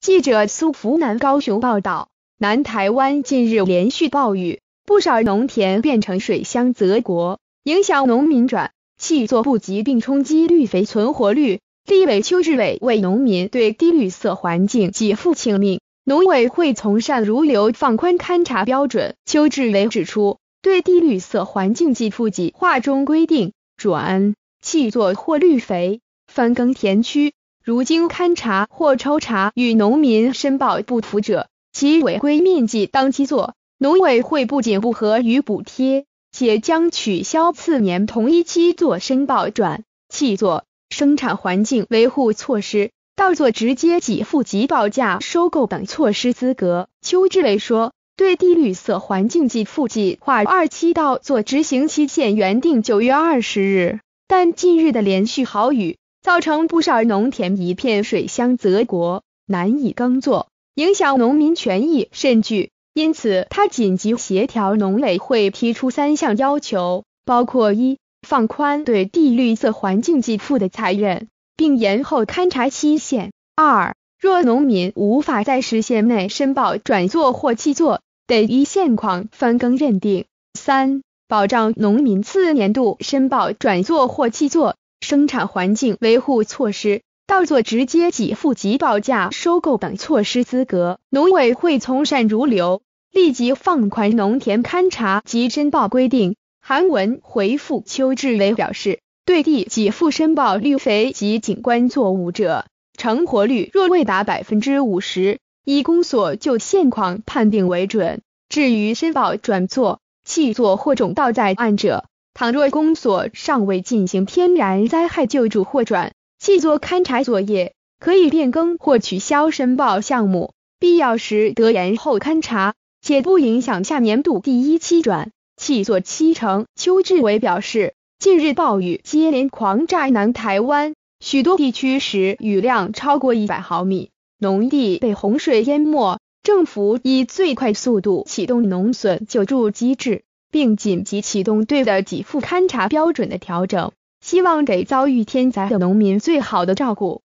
记者苏福南高雄报道，南台湾近日连续暴雨，不少农田变成水乡泽国，影响农民转弃作不及，并冲击绿肥存活率。立委邱志伟为农民对低绿色环境给付请命，农委会从善如流，放宽勘察标准。邱志伟指出，对低绿色环境给付计划中规定，转弃作或绿肥翻耕田区，如经勘察或抽查与农民申报不符者，其违规面积当基作，农委会不仅不核予补贴，且将取消次年同一期作申报转弃作生产环境维护措施，到作直接给付及报价收购等措施资格。邱志伟说，对低绿色环境给付计划2期到作执行期限原定9月20日，但近日的连续豪雨造成不少农田一片水乡泽国，难以耕作，影响农民权益甚巨。因此他紧急协调农委会提出3项要求，包括1、放宽对低绿色环境给付的采认，并延后勘察期限； 2、若农民无法在时限内申报转作或弃作，得依现况翻耕认定； 3、保障农民次年度申报转作或弃作生产环境维护措施，到作直接给付及报价收购等措施资格。农委会从善如流，立即放宽农田勘察及申报规定。韩文回复邱志伟表示，对地给付申报绿肥及景观作物者，成活率若未达 50%， 以公所就现况判定为准。至于申报转作、弃作或种稻在案者，倘若公所尚未进行天然灾害救助或转弃作勘察作业，可以变更或取消申报项目，必要时得延后勘察，且不影响下年度第1期转弃作期程。邱志伟表示，近日暴雨接连狂炸南台湾，许多地区时雨量超过100毫米，农地被洪水淹没，政府以最快速度启动农损救助机制，并紧急启动对的给付勘察标准的调整，希望给遭遇天灾的农民最好的照顾。